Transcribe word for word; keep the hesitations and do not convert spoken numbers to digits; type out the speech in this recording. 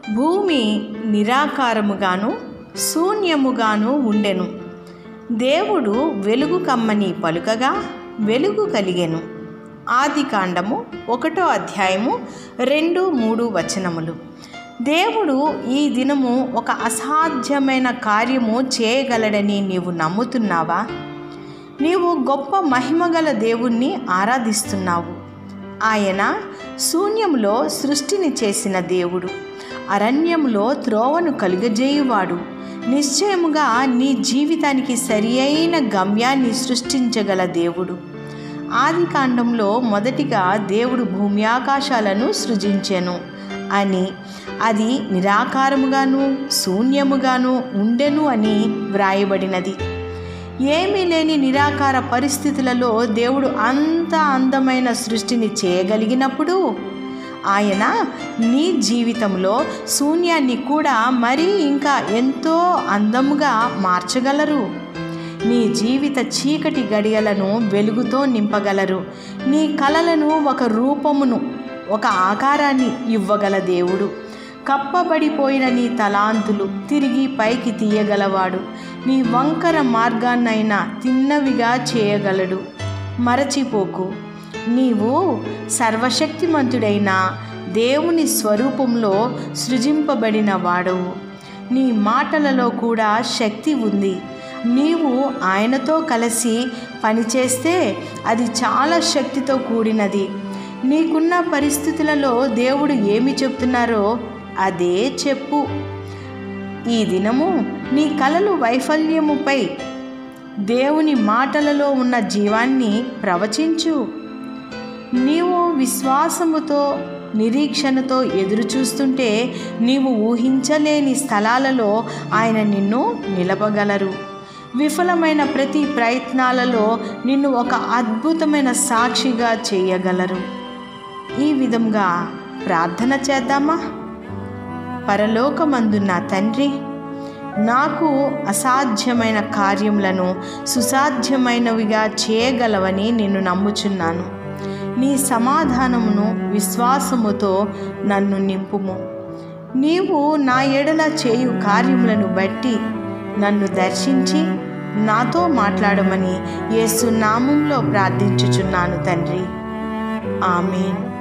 భూమి నిరాకారముగాను శూన్యముగాను ఉండెను. దేవుడు వెలుగు కమ్మని పలుకగా వెలుగు కలిగెను. ఆది కాండము ఒకటో అధ్యాయము రెండు మూడు వచనములు. దేవుడు ఈ దినము ఒక అసాధ్యమైన కార్యము చేయగలడని నీవు నమ్ముతున్నావా? నీవు గొప్ప మహిమగల దేవుణ్ణి ఆరాధిస్తున్నావు. ఆయన శూన్యములో సృష్టిని చేసిన దేవుడు, అరణ్యములో త్రోవను కలుగజేయువాడు. నిశ్చయముగా నీ జీవితానికి సరి అయిన గమ్యాన్ని సృష్టించగల దేవుడు. ఆది కాండంలో మొదటిగా దేవుడు భూమి ఆకాశాలను సృజించెను అని, అది నిరాకారముగాను శూన్యముగాను ఉండెను అని వ్రాయబడినది. ఏమీ లేని నిరాకార పరిస్థితులలో దేవుడు అంత అందమైన సృష్టిని చేయగలిగినప్పుడు ఆయన నీ జీవితంలో శూన్యాన్ని కూడా మరీ ఇంకా ఎంతో అందముగా మార్చగలరు. నీ జీవిత చీకటి గడియలను వెలుగుతో నింపగలరు. నీ కలలను ఒక రూపమును, ఒక ఆకారాన్ని ఇవ్వగల దేవుడు. కప్పబడిపోయిన నీ తలాంతులు తిరిగి పైకి తీయగలవాడు. నీ వంకర మార్గాన్నైనా తిన్నవిగా చేయగలడు. మరచిపోకు, నీవు సర్వశక్తిమంతుడైన దేవుని స్వరూపంలో సృజింపబడిన వాడవు. నీ మాటలలో కూడా శక్తి ఉంది. నీవు ఆయనతో కలిసి పనిచేస్తే అది చాలా శక్తితో కూడినది. నీకున్న పరిస్థితులలో దేవుడు ఏమి చెప్తున్నారో అదే చెప్పు. ఈ దినము నీ కలలు వైఫల్యముపై దేవుని మాటలలో ఉన్న జీవాన్ని ప్రవచించు. నీవు విశ్వాసముతో నిరీక్షణతో ఎదురు చూస్తుంటే నీవు ఊహించలేని స్థలాలలో ఆయన నిన్ను నిలపగలరు. విఫలమైన ప్రతి ప్రయత్నాలలో నిన్ను ఒక అద్భుతమైన సాక్షిగా చేయగలరు. ఈ విధంగా ప్రార్థన చేద్దామా? పరలోకమందున్న తండ్రి, నాకు అసాధ్యమైన కార్యములను సుసాధ్యమైనవిగా చేయగలవని నిన్ను నమ్ముచున్నాను. నీ సమాధానమును విశ్వాసముతో నన్ను నింపుము. నీవు నా ఎడల చేయు కార్యములను బట్టి నన్ను దర్శించి నాతో మాట్లాడమని యేసు నామములో ప్రార్థించుచున్నాను తండ్రి. ఆమేన్.